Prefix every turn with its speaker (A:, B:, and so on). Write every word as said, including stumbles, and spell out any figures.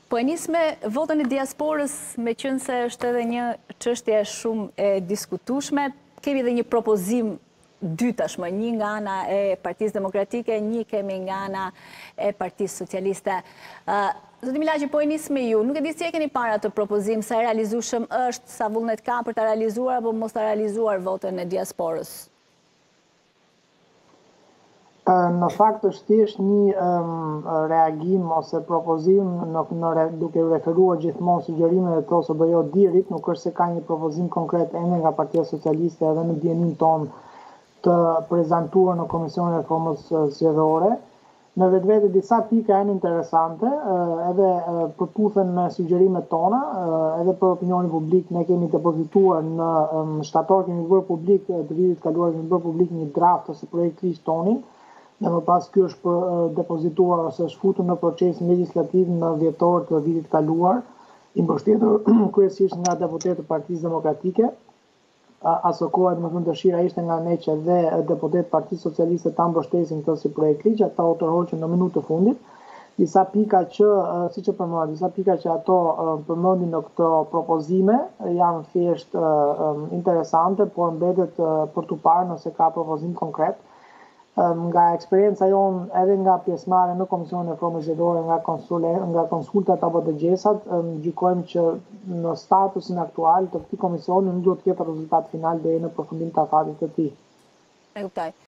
A: Po e nis me votën e diasporës, me qënë se është edhe një çështje shumë e diskutueshme, kemi edhe një propozim dy tashmë, një nga ana e Partisë Demokratike, një kemi nga ana e Partisë Socialiste. Zoti Milaqi, po e nis me ju, nuk e di si e keni para të propozim, sa e realizueshëm është, sa vullnet ka për ta realizuar apo mos ta realizuar votën e diasporës?
B: Në fakt është thjesht një um, reagim ose propozim në, në, duke referuar gjithmonë sugjerimeve të O S B Jo-Dirit, nuk është se ka një propozim konkret ende nga Partia Socialiste edhe në dienin ton të prezantuar në Komisionin e Reformës Zgjedhore. Në vetvete disa pika janë interesante, edhe përputhen me sugjerimet tona, edhe për opinionin publik ne kemi depozituar në shtator kemi bërë publik të vitit kaluar kemi bërë publik një draft ose projekt ligj tonin. Dhe më pas kjo është depozituar ose është futur në procesin legjislativ në dhjetor të vitit kaluar, i mbështetur kryesisht nga deputetë të Partisë Demokratike. Aso kohë, më thënë, dëshira ishte nga ne që dhe deputetë Partisë Socialiste ta mbështesin këtë si projekt ligj, ata u tërhoqën në minutë të fundit. Disa pika që, siç e përmend, disa pika që ato përmendin në këto propozime janë thjesht interesante, por mbetet për tu parë nëse ka propozim konkret. Nga eksperienca jonë edhe nga pjesëmarrja në Komisionin e Reformës Zgjedhore, nga konsultat, nga konsultat apo dëgjesat, gjykojmë që në statusin aktual të këtij komisioni nuk do të ketë rezultat final deri në përfundim të afatit të tij.
A: E kuptoj.